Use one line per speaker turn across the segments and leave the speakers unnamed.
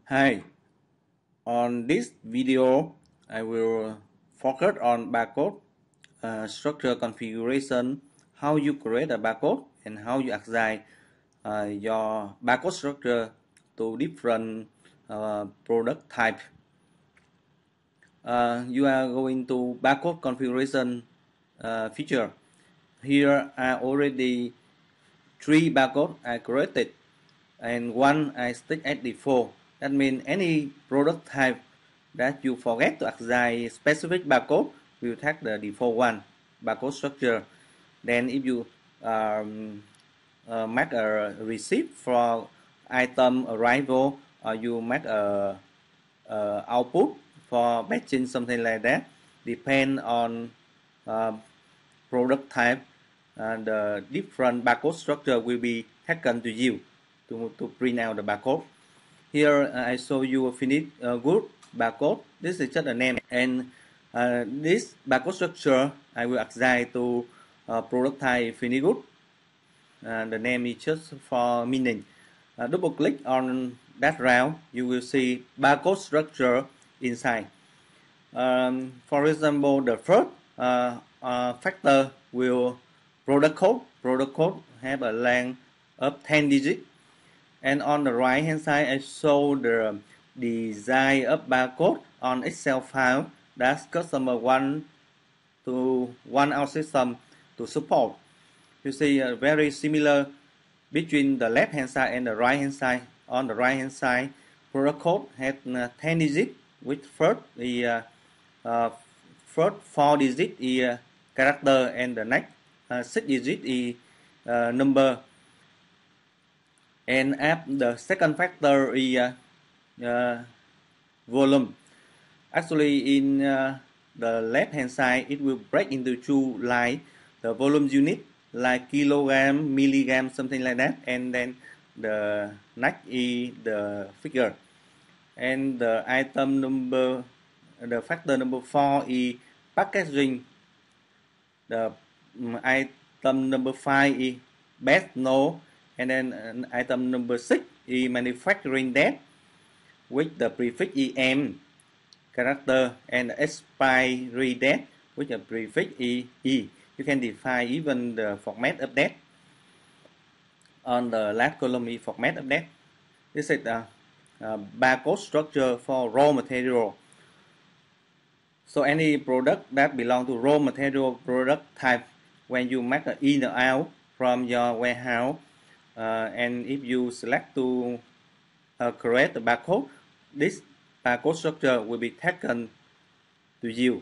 Hi, on this video I will focus on barcode structure configuration, how you create a barcode and how you assign your barcode structure to different product type. You are going to barcode configuration feature. Here are already 3 barcode I created and one I stick at default. That means any product type that you forget to assign specific barcode will take the default one barcode structure. Then if you make a receipt for item arrival or you make a output for batching, something like that, depend on product type, and the different barcode structure will be taken to you to print out the barcode. Here I show you a finished good barcode. This is just a name, and this barcode structure I will assign to product type finished good. The name is just for meaning. Double click on that round, you will see barcode structure inside. For example, the first factor will product code. Product code have a length of 10 digits. And on the right hand side, I show the design of barcode on Excel file that customer want our system to support. You see very similar between the left hand side and the right hand side. On the right hand side, product code has 10 digits, with first the first 4 digits is character and the next 6 digits is number. And the second factor is volume. Actually, in the left hand side, it will break into 2 lines. The volume unit like kilogram, milligram, something like that, and then the next is the figure. And the item number, the factor number 4 is packaging. The item number 5 is best know. And then item number 6 is manufacturing date with the prefix EM character, and the expiry date with the prefix E. You can define even the format of that. On the last column is format of that. This is the barcode structure for raw material. So any product that belong to raw material product type, when you make an in or out from your warehouse, and if you select to create the barcode, this barcode structure will be taken to you.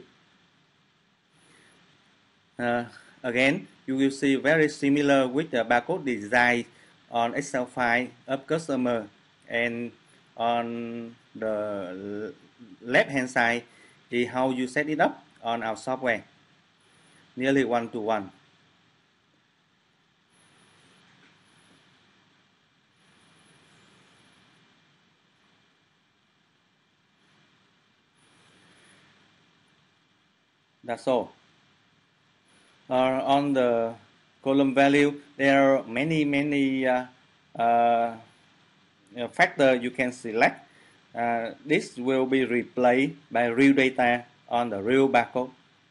Again, you will see very similar with the barcode design on Excel file of customer, and on the left hand side is how you set it up on our software, nearly one-to-one. That's all. On the column value, there are many factors you can select. This will be replaced by real data on the real barcode.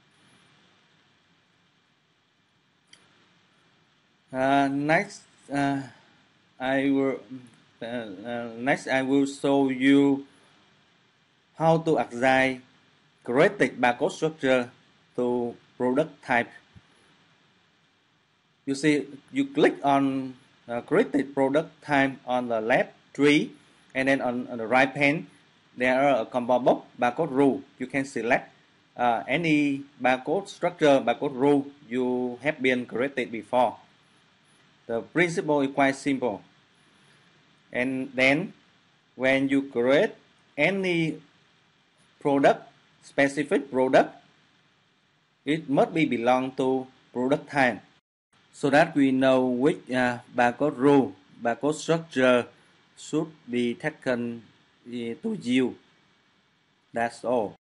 Next, I will show you how to assign created barcode structure to product type. You see, you click on created product type on the left tree, and then on the right pane there are a combo box barcode rule. You can select any barcode structure, barcode rule you have been created before. The principle is quite simple. And then when you create any product, specific product, it must be belong to product type, so that we know which barcode rule, barcode structure should be taken to you. That's all.